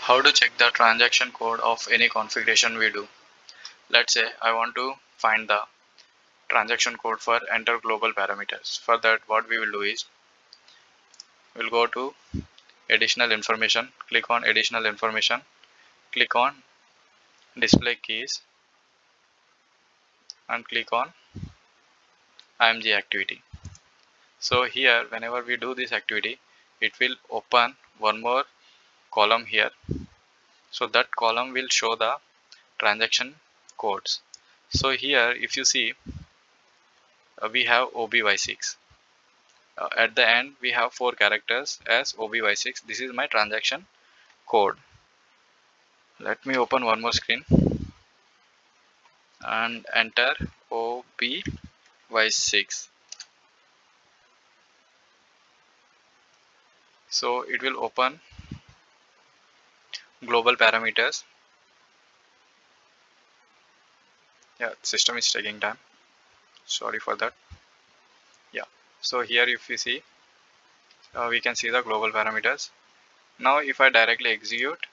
How to check the transaction code of any configuration we do. Let's say I want to find the transaction code for enter global parameters. For that, what we will do is we'll go to additional information, click on additional information, click on display keys and click on IMG activity. So here whenever we do this activity, it will open one more column here. So that column will show the transaction codes. So here if you see we have OBY6. At the end we have 4 characters as OBY6. This is my transaction code. Let me open one more screen and enter OBY6. So it will open global parameters. Yeah, system is taking time, sorry for that. Yeah, so here if you see we can see the global parameters. Now if I directly execute,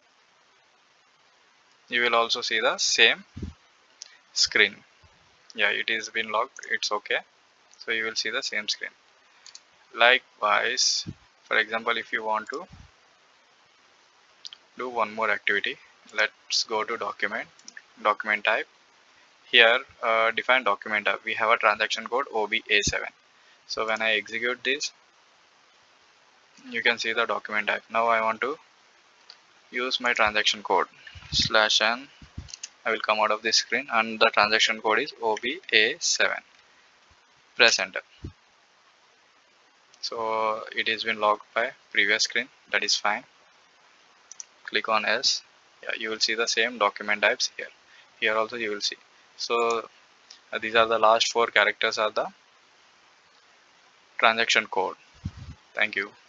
you will also see the same screen. Yeah, it is been logged, it's okay. So you will see the same screen. Likewise, for example, if you want to do one more activity, let's go to document type. Here define document type, we have a transaction code OBA7. So when I execute this, you can see the document type. Now I want to use my transaction code /n. I will come out of this screen and the transaction code is OBA7. Press enter. So it has been logged by previous screen, that is fine. Click on S. Yeah, you will see the same document types here. Here also you will see. So these are the last 4 characters are the transaction code. Thank you.